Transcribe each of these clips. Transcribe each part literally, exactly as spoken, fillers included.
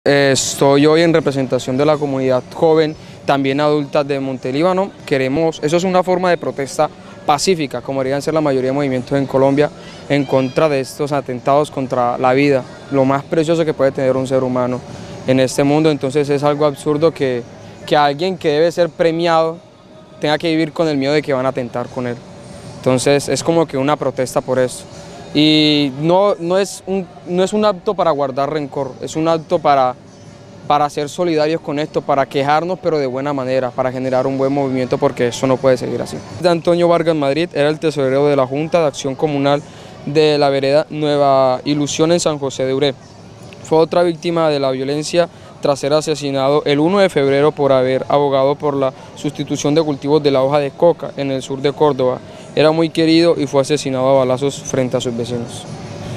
Eh, Estoy hoy en representación de la comunidad joven, también adulta de Montelíbano. Queremos, eso es una forma de protesta pacífica, como deberían ser la mayoría de movimientos en Colombia, en contra de estos atentados contra la vida, lo más precioso que puede tener un ser humano en este mundo. Entonces es algo absurdo que, que alguien que debe ser premiado tenga que vivir con el miedo de que van a atentar con él. Entonces es como que una protesta por eso. Y no, no, es un, no es un acto para guardar rencor, es un acto para, para ser solidarios con esto, para quejarnos pero de buena manera, para generar un buen movimiento, porque eso no puede seguir así. Antonio Vargas Madrid era el tesorero de la Junta de Acción Comunal de la vereda Nueva Ilusión en San José de Uré. Fue otra víctima de la violencia tras ser asesinado el uno de febrero por haber abogado por la sustitución de cultivos de la hoja de coca en el sur de Córdoba. Era muy querido y fue asesinado a balazos frente a sus vecinos.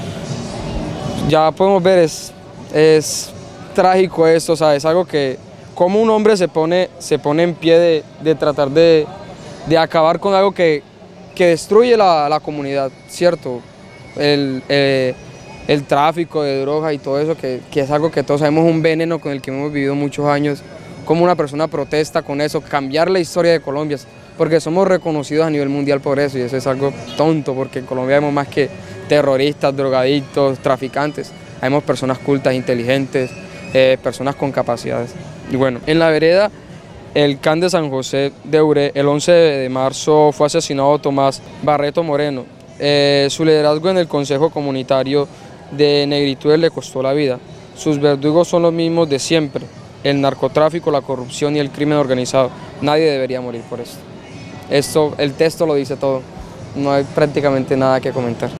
Ya podemos ver, es, es trágico esto, o sea, es algo que, como un hombre se pone, se pone en pie de, de tratar de, de acabar con algo que, que destruye la, la comunidad, ¿cierto? El, eh, el tráfico de drogas y todo eso, que, que es algo que todos sabemos, un veneno con el que hemos vivido muchos años. Como una persona protesta con eso, cambiar la historia de Colombia, porque somos reconocidos a nivel mundial por eso, y eso es algo tonto, porque en Colombia vemos más que terroristas, drogadictos, traficantes, vemos personas cultas, inteligentes, eh, personas con capacidades. Y bueno, en la vereda El Can de San José de Uré, el once de marzo fue asesinado Tomás Barreto Moreno. Eh, su liderazgo en el Consejo Comunitario de Negritudes le costó la vida. Sus verdugos son los mismos de siempre: el narcotráfico, la corrupción y el crimen organizado. Nadie debería morir por esto. Esto, el texto lo dice todo, no hay prácticamente nada que comentar.